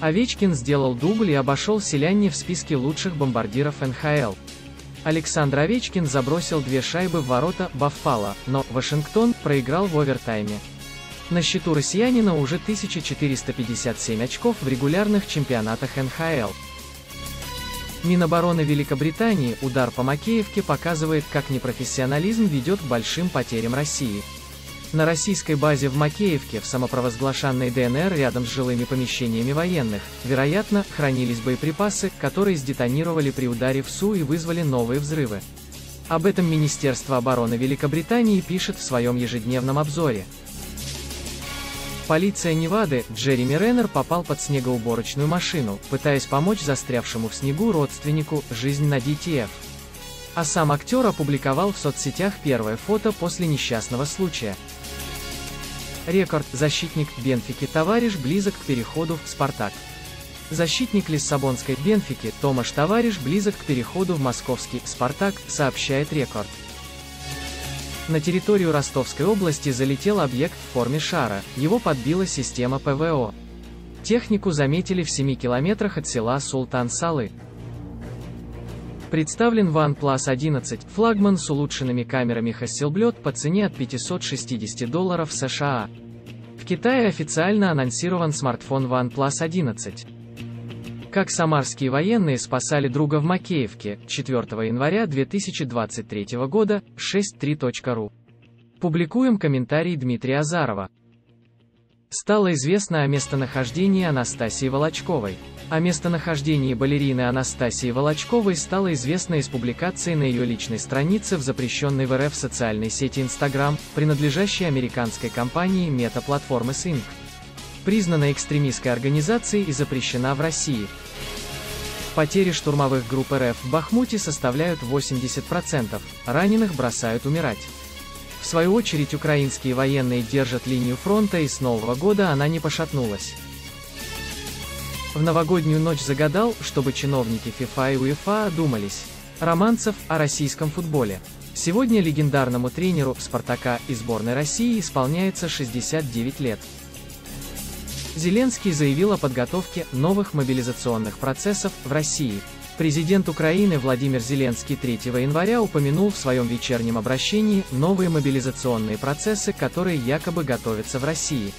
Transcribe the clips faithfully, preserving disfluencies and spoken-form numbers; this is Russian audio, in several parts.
Овечкин сделал дубль и обошел Селянни в списке лучших бомбардиров эн ха эл. Александр Овечкин забросил две шайбы в ворота Баффало, но Вашингтон проиграл в овертайме. На счету россиянина уже тысяча четыреста пятьдесят семь очков в регулярных чемпионатах эн ха эл. Минобороны Великобритании удар по Макеевке показывает, как непрофессионализм ведет к большим потерям России. На российской базе в Макеевке, в самопровозглашенной дэ эн эр рядом с жилыми помещениями военных, вероятно, хранились боеприпасы, которые сдетонировали при ударе в Су и вызвали новые взрывы. Об этом Министерство обороны Великобритании пишет в своем ежедневном обзоре. Полиция Невады, Джереми Реннер попал под снегоуборочную машину, пытаясь помочь застрявшему в снегу родственнику, жизнь на ди ти эф. А сам актер опубликовал в соцсетях первое фото после несчастного случая. Рекорд. Защитник Бенфики Тавариш близок к переходу в «Спартак». Защитник лиссабонской Бенфики Томаш Тавариш близок к переходу в московский «Спартак», сообщает Рекорд. На территорию Ростовской области залетел объект в форме шара, его подбила система пэ вэ о. Технику заметили в семи километрах от села Султан-Салы. Представлен OnePlus одиннадцать, флагман с улучшенными камерами Hasselblad по цене от пятисот шестидесяти долларов США. В Китае официально анонсирован смартфон OnePlus одиннадцать. Как самарские военные спасали друга в Макеевке, четвёртого января две тысячи двадцать третьего года, шесть три точка ру. Публикуем комментарий Дмитрия Азарова. Стало известно о местонахождении Анастасии Волочковой. О местонахождении балерины Анастасии Волочковой стало известно из публикации на ее личной странице в запрещенной в эр эф социальной сети Instagram, принадлежащей американской компании Meta Platforms инкорпорейтед. Признана экстремистской организацией и запрещена в России. Потери штурмовых групп эр эф в Бахмуте составляют восемьдесят процентов, раненых бросают умирать. В свою очередь украинские военные держат линию фронта, и с Нового года она не пошатнулась. В новогоднюю ночь загадал, чтобы чиновники ФИФА и УЕФА одумались. Романцев о российском футболе. Сегодня легендарному тренеру «Спартака» и сборной России исполняется шестьдесят девять лет. Зеленский заявил о подготовке новых мобилизационных процессов в России. Президент Украины Владимир Зеленский третьего января упомянул в своем вечернем обращении новые мобилизационные процессы, которые якобы готовятся в России.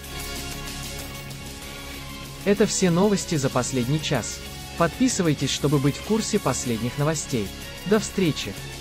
Это все новости за последний час. Подписывайтесь, чтобы быть в курсе последних новостей. До встречи!